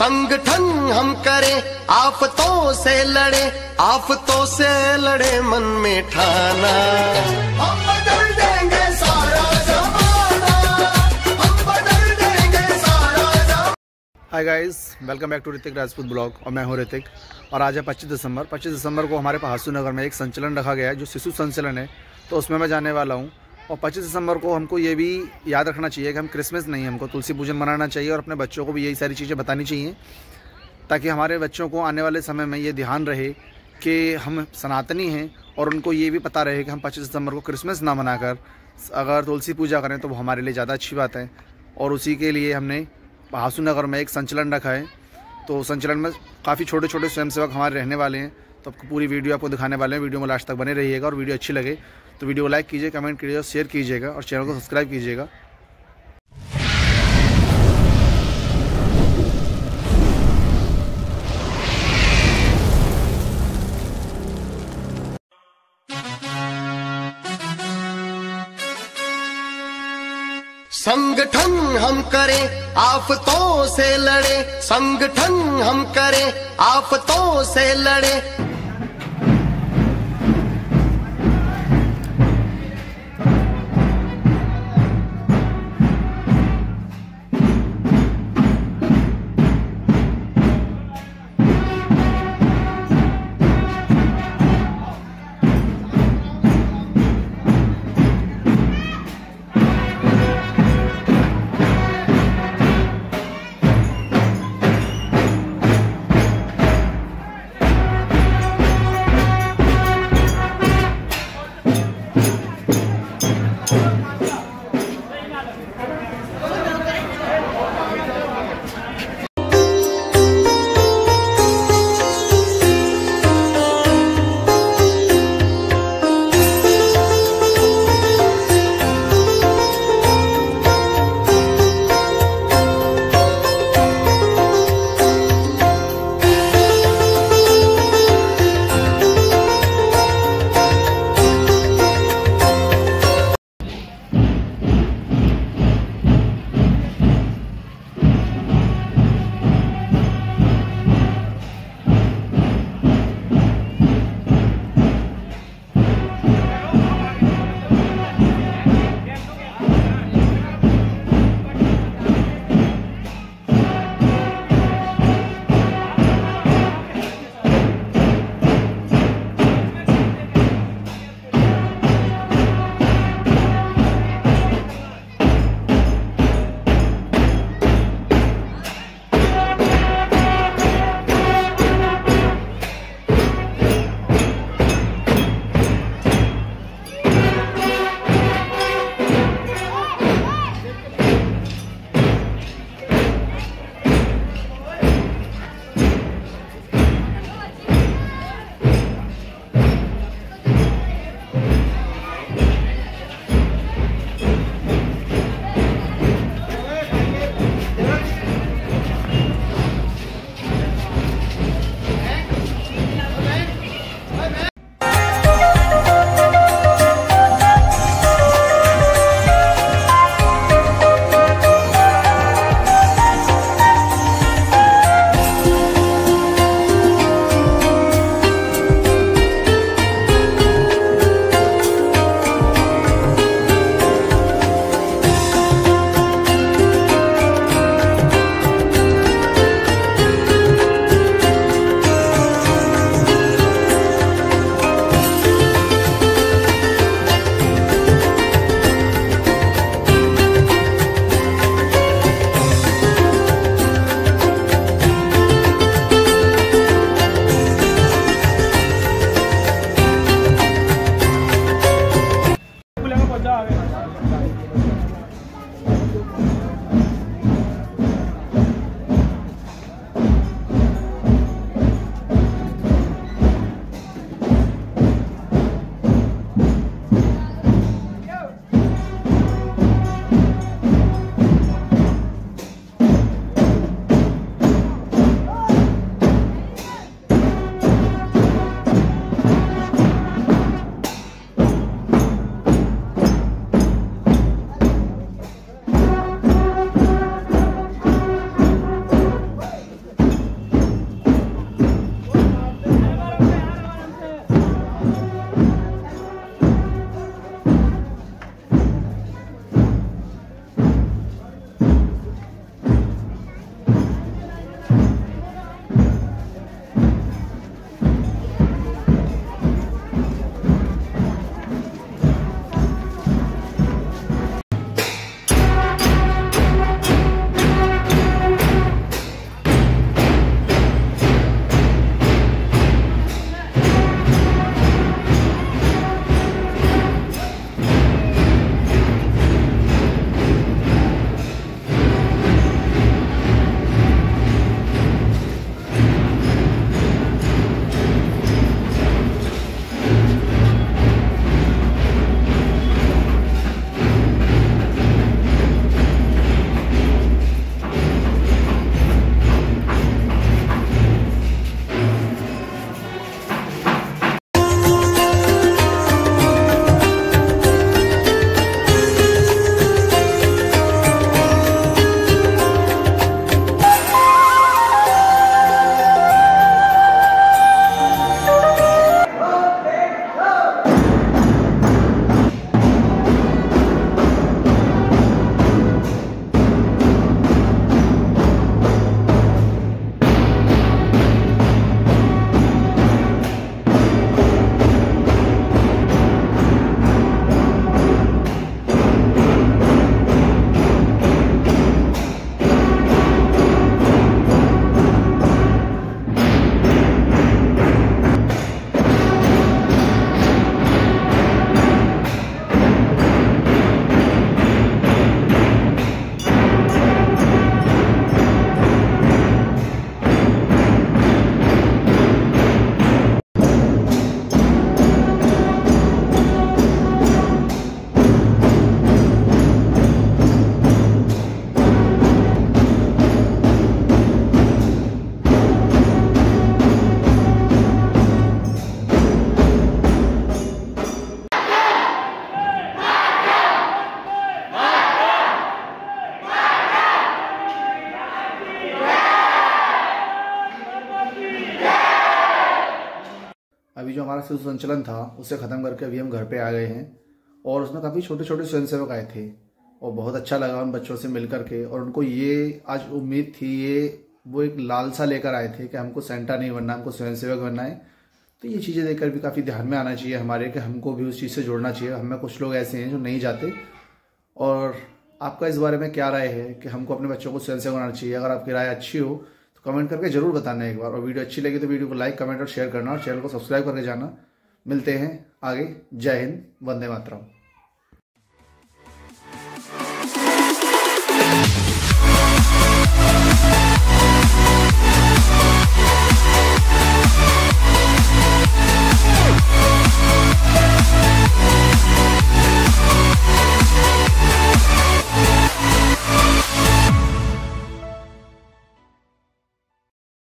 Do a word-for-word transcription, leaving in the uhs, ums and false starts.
संगठन हम करें, आफतों से लड़े, आफतों से लड़े मन में ठाना, हम बदल देंगे सारा जमाना, हम बदल देंगे सारा जमाना। Hi guys, welcome back to Hrithik Rajput blog और मैं हूं ऋतिक। और आज है पच्चीस दिसंबर। पच्चीस दिसंबर को हमारे पहासू नगर में एक संचलन रखा गया है जो शिशु संचलन है, तो उसमें मैं जाने वाला हूं। और पच्चीस दिसंबर को हमको ये भी याद रखना चाहिए कि हम क्रिसमस नहीं, हमको तुलसी पूजन मनाना चाहिए और अपने बच्चों को भी यही सारी चीज़ें बतानी चाहिए, ताकि हमारे बच्चों को आने वाले समय में ये ध्यान रहे कि हम सनातनी हैं और उनको ये भी पता रहे कि हम पच्चीस दिसंबर को क्रिसमस ना मनाकर अगर तुलसी पूजा करें तो वो हमारे लिए ज़्यादा अच्छी बात है। और उसी के लिए हमने पहासू नगर में एक संचलन रखा है। तो संचलन में काफ़ी छोटे छोटे स्वयंसेवक हमारे रहने वाले हैं, तो आपको पूरी वीडियो आपको दिखाने वाले हैं। वीडियो में लास्ट तक बने रहिएगा और वीडियो अच्छी लगे तो वीडियो को लाइक कीजिए, कमेंट कीजिए, शेयर कीजिएगा और चैनल को सब्सक्राइब कीजिएगा। संगठन हम करें, आफतों से लड़े, संगठन हम करें, आफतों से लड़े। अभी जो हमारा शिशु संचलन था उसे ख़त्म करके अभी हम घर पे आ गए हैं और उसमें काफ़ी छोटे छोटे स्वयंसेवक आए थे और बहुत अच्छा लगा उन बच्चों से मिल करके। और उनको ये आज उम्मीद थी, ये वो एक लालसा लेकर आए थे कि हमको सेंटा नहीं बनना, हमको स्वयंसेवक बनना है। तो ये चीज़ें देखकर भी काफ़ी ध्यान में आना चाहिए हमारे कि हमको भी उस चीज़ से जोड़ना चाहिए। हमें कुछ लोग ऐसे हैं जो नहीं जाते। और आपका इस बारे में क्या राय है कि हमको अपने बच्चों को स्वयंसेवक बनाना चाहिए? अगर आपकी राय अच्छी हो तो कमेंट करके जरूर बताना एक बार। और वीडियो अच्छी लगी तो वीडियो को लाइक, कमेंट और शेयर करना और चैनल को सब्सक्राइब करके जाना। मिलते हैं आगे। जय हिंद, वंदे मातरम।